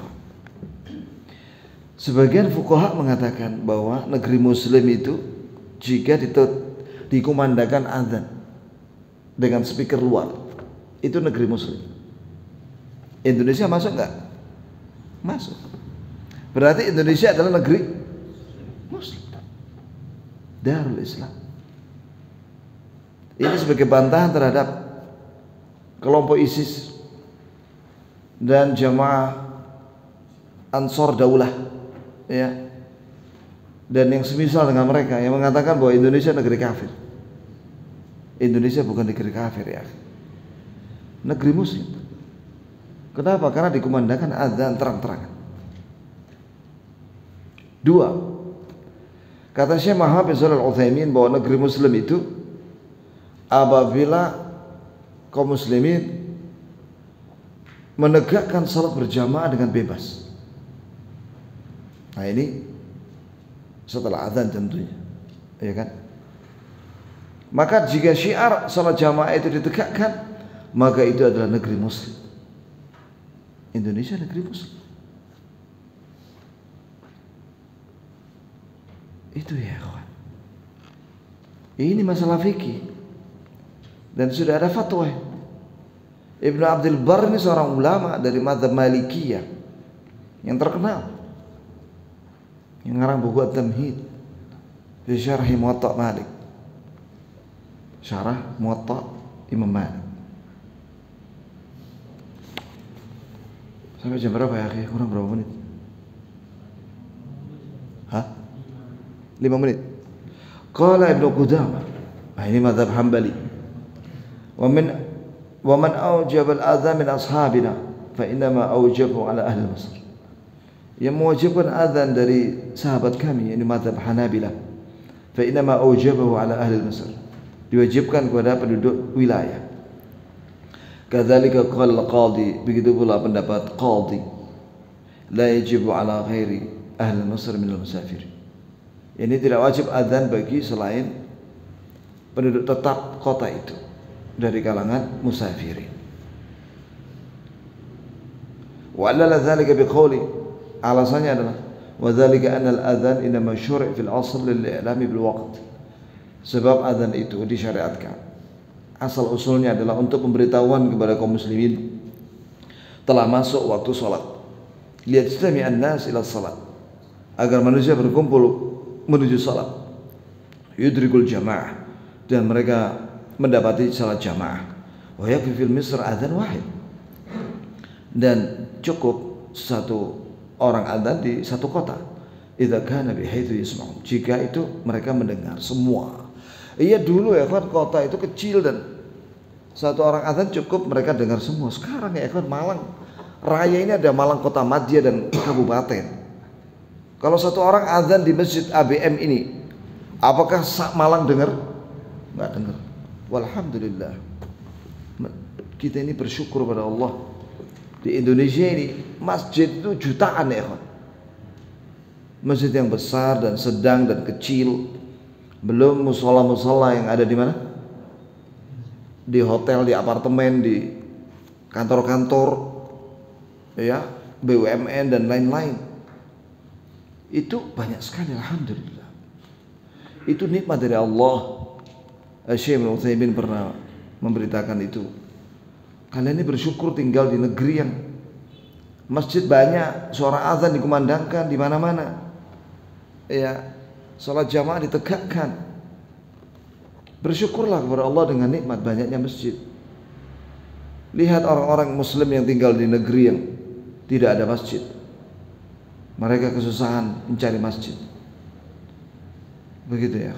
Sebagian fuqaha mengatakan bahwa negeri muslim itu jika dikumandangkan adzan dengan speaker luar, itu negeri muslim. Indonesia masuk enggak? Masuk. Berarti Indonesia adalah negeri muslim, Darul Islam. Ini sebagai bantahan terhadap kelompok ISIS dan jamaah Ansor Daulah, ya, dan yang semisal dengan mereka yang mengatakan bahwa Indonesia negeri kafir. Indonesia bukan negeri kafir, ya, negeri muslim. Kenapa? Karena dikumandangkan adzan terang-terangan. Dua, kata Syekh Muhammad bin Shalih Al-Utsaimin bahwa negeri muslim itu apabila kaum muslimin menegakkan salat berjamaah dengan bebas. Nah ini setelah adzan tentunya, ya kan? Maka jika syiar salat jamaah itu ditegakkan, maka itu adalah negeri muslim. Indonesia negeri muslim. Itu ya kawan. Ini masalah fikih. Dan sudah ada fatwa. Ibnu Abdul Barr ini seorang ulama dari mazhab Malikiyah yang terkenal, yang ngarang buku At-Tamhid fi Syarh Muwatta Malik, Syarah Muwatta Imam Malik. Sampai jam berapa ya? Kurang berapa menit? Hah? Lima menit. Qala Ibnu Qudamah. Nah ini mazhab Hambali. ومن ومن أوجب الأذان من أصحابنا فإنما أوجبه على أهل مصر. Yang mewajibkan azan dari sahabat kami, ini mazhab Hanabilah, فإنما أوجبه على أهل مصر, diwajibkan kepada penduduk wilayah. Kadzalika qala al-qadhi, begitu pula pendapat qadhi, la yajibu ala ghairi ahli Misr min al-musafir. Ini tidak wajib azan bagi selain penduduk tetap kota itu dari kalangan musafirin. Wa allala dzalika biqauli, alasannya adalah wa dzalika anna al-adzan inma syuri' fil asl lil-i'lam bil waqt. Sebab adzan itu disyariatkan, asal usulnya adalah untuk pemberitahuan kepada kaum muslimin telah masuk waktu salat. Liyajtami'an nas ila salat, agar manusia berkumpul menuju salat. Yudrikul jamaah, dan mereka mendapati salat jamaah. Wa yakfi fil Misr adzan wahid, dan cukup satu orang adzan di satu kota. idza kana bihaitsu yasma'un, jika itu mereka mendengar semua. Iya dulu ya kan kota itu kecil dan satu orang azan cukup mereka dengar semua. Sekarang ya kan Malang Raya ini ada Malang Kota Madya dan Kabupaten. Kalau satu orang azan di Masjid A B M ini, apakah Malang dengar? Enggak dengar. Walhamdulillah. Kita ini bersyukur pada Allah. Di Indonesia ini masjid itu jutaan ya kan. Masjid yang besar dan sedang dan kecil. Belum musola-musola yang ada di mana? Di hotel, di apartemen, di kantor-kantor, ya, B U M N dan lain-lain. Itu banyak sekali, alhamdulillah. Itu nikmat dari Allah. Syekh Ibnu Utsaimin pernah memberitakan itu. Kalian ini bersyukur tinggal di negeri yang masjid banyak, suara azan dikumandangkan di mana-mana. Ya, salat jamaah ditegakkan. Bersyukurlah kepada Allah dengan nikmat banyaknya masjid. Lihat orang-orang muslim yang tinggal di negeri yang tidak ada masjid. Mereka kesusahan mencari masjid. Begitu ya.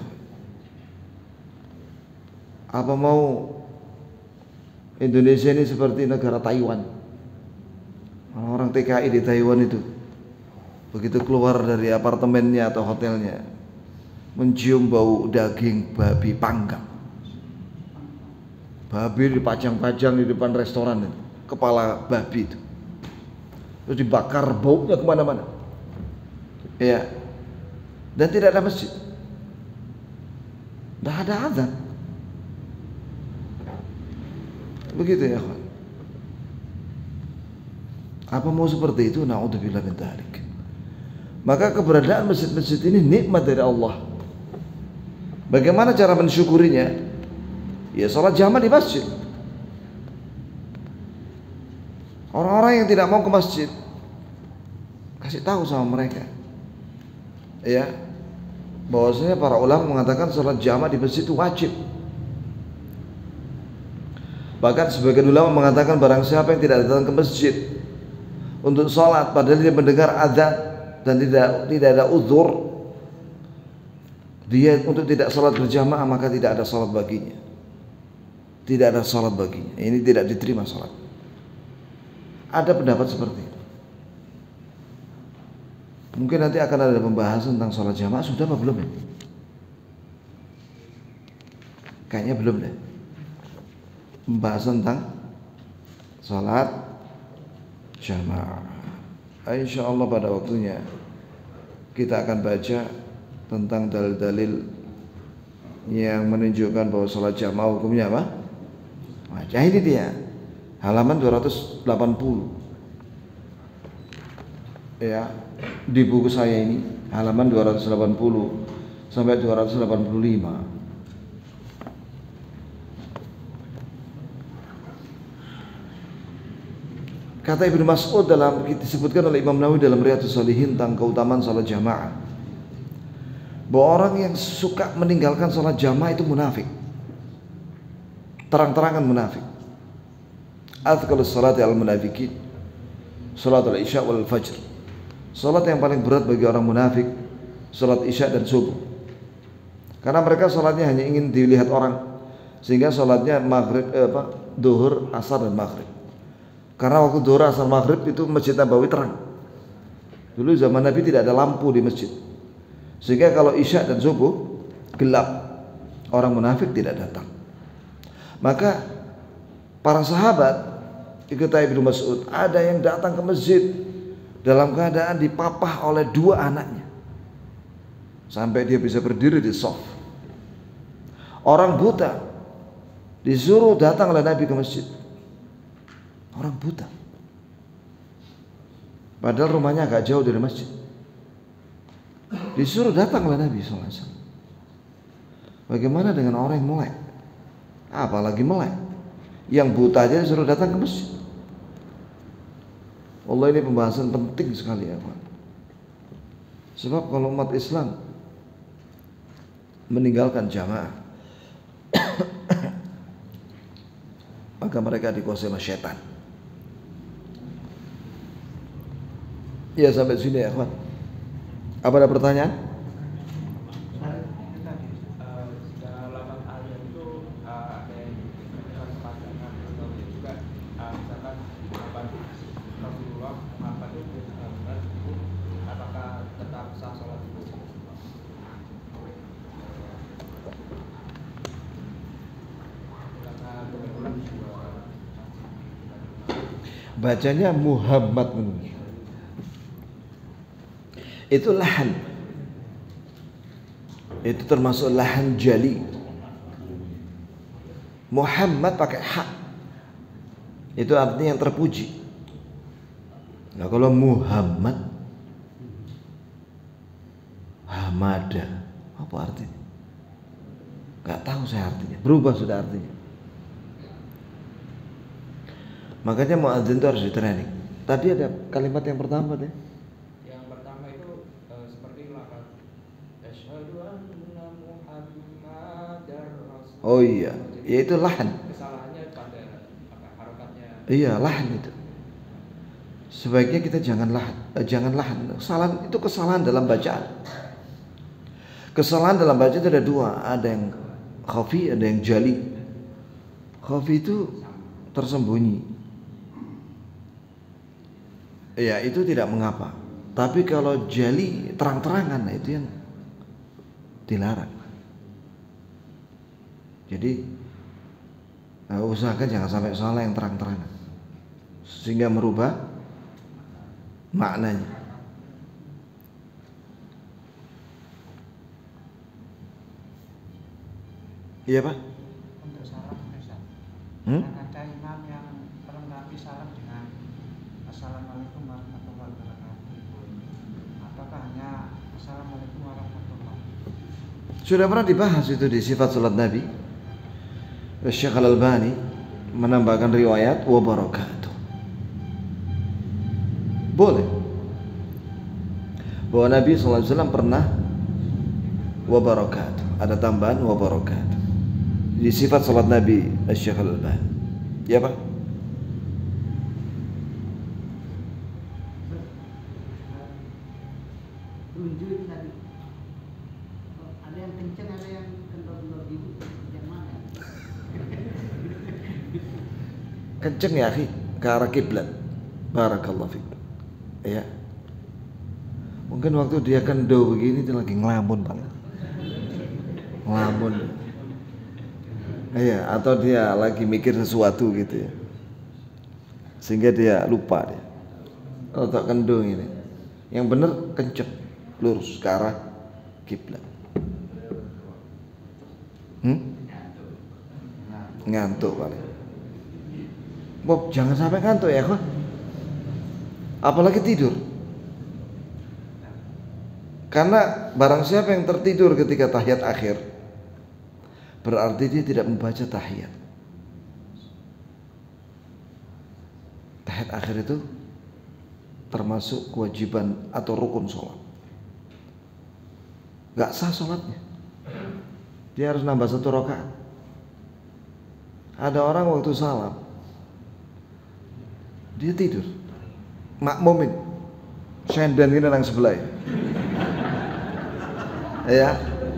Apa mau Indonesia ini seperti negara Taiwan? Orang-orang T K I di Taiwan itu begitu keluar dari apartemennya atau hotelnya, mencium bau daging babi panggang. Babi dipajang-pajang di depan restoran itu, kepala babi itu, terus dibakar, baunya kemana-mana. Ya, dan tidak ada masjid, tidak ada azan. Begitu ya kawan. Apa mau seperti itu? Na'udzubillah min dzalik. Maka keberadaan masjid-masjid ini nikmat dari Allah. Bagaimana cara mensyukurinya? Ya salat jamaah di masjid. Orang-orang yang tidak mau ke masjid, kasih tahu sama mereka, ya, bahwasanya para ulama mengatakan salat jamaah di masjid itu wajib. Bahkan sebagian ulama mengatakan barang siapa yang tidak datang ke masjid untuk salat padahal dia mendengar adzan dan tidak tidak ada uzur, dia untuk tidak salat berjamaah, maka tidak ada salat baginya. Tidak ada salat baginya. Ini tidak diterima salat. Ada pendapat seperti itu. Mungkin nanti akan ada pembahasan tentang salat jamaah. Sudah apa belum ya? Kayaknya belum deh. Pembahasan tentang salat jamaah. Insya Allah pada waktunya kita akan baca tentang dalil-dalil yang menunjukkan bahwa salat jamaah hukumnya apa? Wajah. Ini dia halaman dua ratus delapan puluh ya, di buku saya ini halaman dua ratus delapan puluh sampai dua ratus delapan puluh lima. Kata Ibnu Mas'ud dalam disebutkan oleh Imam Nawawi dalam Riyadhus Shalihin tentang keutamaan salat jamaah, bahwa orang yang suka meninggalkan salat jamaah itu munafik, terang-terangan munafik. Athqalus salati al munafiqin salatul isya wal fajr. Salat yang paling berat bagi orang munafik salat isya dan subuh, karena mereka salatnya hanya ingin dilihat orang, sehingga salatnya maghrib eh, apa duhur, asar dan maghrib. Karena waktu duhur, asar, maghrib itu Masjid Nabawi terang. Dulu zaman Nabi tidak ada lampu di masjid, sehingga kalau isya dan subuh gelap, orang munafik tidak datang. Maka para sahabat ikut Ibnu Mas'ud, ada yang datang ke masjid dalam keadaan dipapah oleh dua anaknya sampai dia bisa berdiri di shaf. Orang buta disuruh datang oleh Nabi ke masjid. Orang buta, padahal rumahnya agak jauh dari masjid, disuruh datang oleh Nabi shallallahu alaihi wasallam. Bagaimana dengan orang yang melek? Apalagi melek, yang buta aja disuruh datang ke masjid. Allah, ini pembahasan penting sekali ya Pak. Sebab kalau umat Islam meninggalkan jamaah, maka mereka dikuasai oleh syaitan. Ya sampai sini ya kawan. Apa ada pertanyaan? Bacanya Muhammad, itu lahan, itu termasuk lahan jali. Muhammad pakai hak, itu artinya yang terpuji. Nah kalau Muhammad Hamada, apa artinya? Gak tahu saya artinya, berubah sudah artinya. Makanya muadzin itu harus di training. Tadi ada kalimat yang pertama deh. Yang pertama itu uh, seperti lafaz asyhadu anna Muhammadar Rasul. Oh iya, yaitu lahan. Kesalahannya pada apa harokatnya. Iya, lahan itu. Sebaiknya kita jangan lahan, eh, jangan lahan. Kesalahan itu kesalahan dalam bacaan. Kesalahan dalam bacaan itu ada dua, ada yang khafi, ada yang jali. Khafi itu tersembunyi. Ya itu tidak mengapa. Tapi kalau jali terang-terangan, nah itu yang dilarang. Jadi nah, usahakan jangan sampai salah yang terang-terangan, sehingga merubah maknanya. Iya Pak? Untuk salam Ustaz. Hmm? Ada imam yang melengkapi salam dengan Assalamualaikum warahmatullahi wabarakatuh. Apakah hanya Assalamualaikum warahmatullahi wabarakatuh? Sudah pernah dibahas itu di sifat salat Nabi. Syekh Al-Albani menambahkan riwayat wa barakatuh. Boleh. Bahwa Nabi sallallahu alaihi wasallam pernah wa barakatuh. Ada tambahan wa barakatuh di sifat salat Nabi Syekh Al-Albani. Ya Pak? Tunjuk tadi. Ada yang kenceng, ada yang kendor-kendor gitu. Yang mana? Kenceng ya akhi, ke arah kiblat. Barakallahu fiik. Ya. Mungkin waktu dia kendo begini dia lagi ngelamun paling. Ngelamun. Iya, atau dia lagi mikir sesuatu gitu ya. Sehingga dia lupa dia. Kalau tak kendo ini. Yang benar kenceng, lurus ke arah kiblat. Hmm? Ngantuk paling. Bob, jangan sampai ngantuk ya, kok. Apalagi tidur. Karena barang siapa yang tertidur ketika tahiyat akhir, berarti dia tidak membaca tahiyat. Tahiyat akhir itu termasuk kewajiban atau rukun sholat. Gak sah sholatnya. Dia harus nambah satu rakaat. Ada orang waktu salam, dia tidur, makmumin, senden ini nang sebelah. Ya,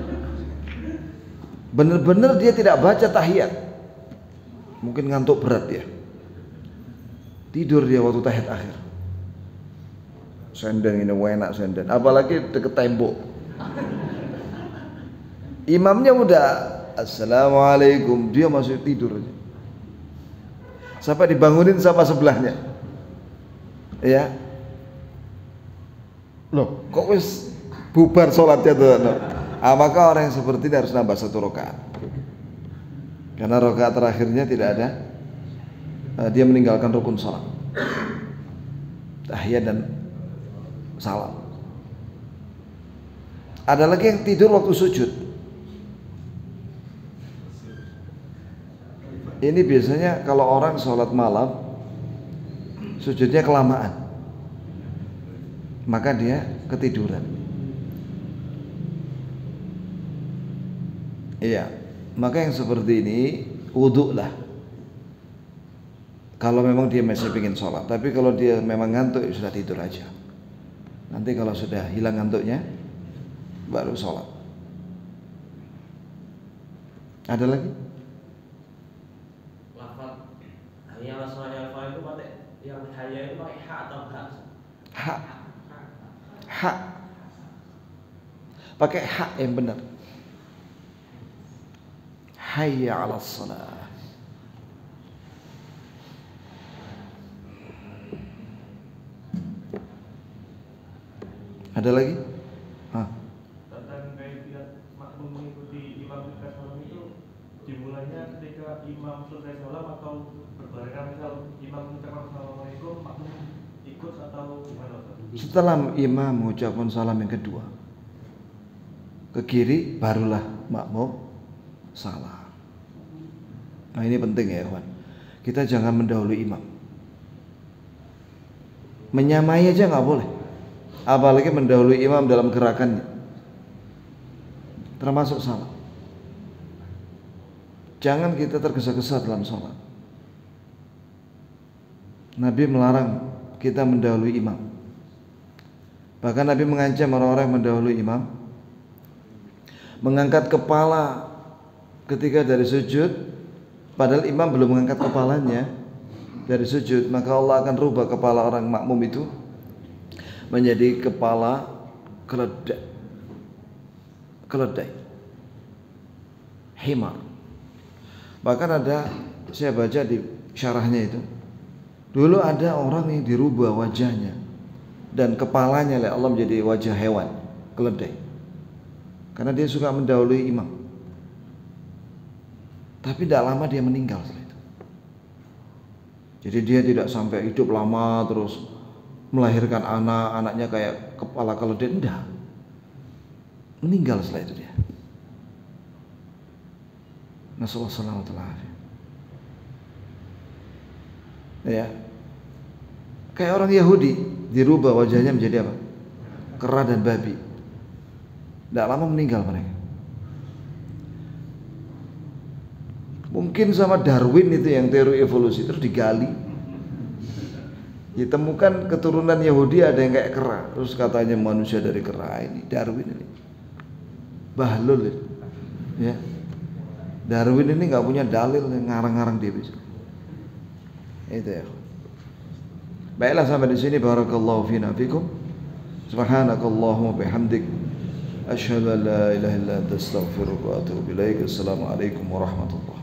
bener-bener dia tidak baca tahiyat. Mungkin ngantuk berat dia. Tidur dia waktu tahiyat akhir. Senden ini enak senden, apalagi deket tembok. Imamnya udah assalamualaikum, dia masih tidur aja. Sampai dibangunin sama sebelahnya. Ya. Loh, kok wis bubar sholatnya tuh? No. Ah, maka orang yang seperti ini harus nambah satu rakaat. Karena rakaat terakhirnya tidak ada, uh, dia meninggalkan rukun sholat, tahiyat dan salam. Ada lagi yang tidur waktu sujud. Ini biasanya kalau orang sholat malam sujudnya kelamaan, maka dia ketiduran. Iya, maka yang seperti ini wudhu lah. Kalau memang dia masih ingin sholat, tapi kalau dia memang ngantuk ya sudah tidur aja. Nanti kalau sudah hilang ngantuknya baru sholat. Ada lagi? Lafaz hayya 'alas shalah itu pakai yang hayya itu pakai ha atau ha? Ha. Ha. Pakai ha yang benar. Hayya 'alas shalah. Ada lagi? Hah. Tentang kaifiat makmum mengikuti imam ketika sholat itu dimulainya ketika imam selesai sholat atau berbarengan, misal imam mengucapkan assalamualaikum makmum ikut atau gimana? Setelah imam mengucapkan salam yang kedua ke kiri barulah makmum salam. Nah ini penting ya kawan. Kita jangan mendahului imam. Menyamai aja nggak boleh. Apalagi mendahului imam dalam gerakannya, termasuk salah. Jangan kita tergesa-gesa dalam sholat. Nabi melarang kita mendahului imam. Bahkan Nabi mengancam orang-orang yang mendahului imam mengangkat kepala ketika dari sujud, padahal imam belum mengangkat kepalanya dari sujud, maka Allah akan rubah kepala orang makmum itu menjadi kepala keledai, keledai, himar. Bahkan ada, saya baca di syarahnya itu, dulu ada orang yang dirubah wajahnya dan kepalanya oleh Allah menjadi wajah hewan, keledai, karena dia suka mendahului imam. Tapi tidak lama dia meninggal setelah itu. Jadi dia tidak sampai hidup lama terus melahirkan anak, anaknya kayak kepala keledai, enggak. Meninggal setelah itu dia. Nasallahu alaihi wasallam. Ya. Kayak orang Yahudi dirubah wajahnya menjadi apa? Kera dan babi. Tidak lama meninggal mereka. Mungkin sama Darwin itu yang teori evolusi terus digali, ditemukan keturunan Yahudi ada yang kayak kera, terus katanya manusia dari kera. Ini Darwin ini bahlul ini. Ya, Darwin ini nggak punya dalil, yang ngarang-ngarang dia bisa. Itu ya. Baiklah sampai di sini. Barakallahu fina fikum. Subhanakallahumma bihamdik, asyhadu an la ilaha illa anta astaghfiruka wa atubu ilaik. Assalamualaikum warahmatullahi